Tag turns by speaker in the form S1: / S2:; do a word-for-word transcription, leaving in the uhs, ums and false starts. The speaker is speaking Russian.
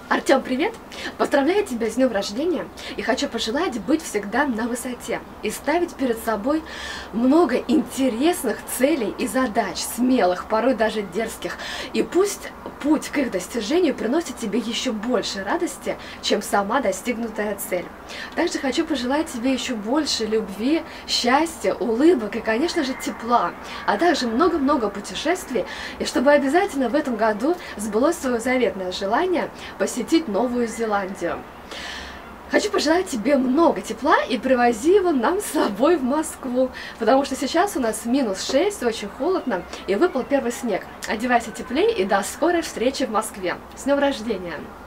S1: Артем, привет! Поздравляю тебя с днем рождения и хочу пожелать быть всегда на высоте и ставить перед собой много интересных целей и задач, смелых, порой даже дерзких. И пусть путь к их достижению приносит тебе еще больше радости, чем сама достигнутая цель. Также хочу пожелать тебе еще больше любви, счастья, улыбок и, конечно же, тепла, а также много-много путешествий, и чтобы обязательно в этом году сбылось свое заветное желание посетить Новую Зеландию. Хочу пожелать тебе много тепла и привози его нам с собой в Москву, потому что сейчас у нас минус шесть, очень холодно, и выпал первый снег. Одевайся теплее и до скорой встречи в Москве. С днем рождения!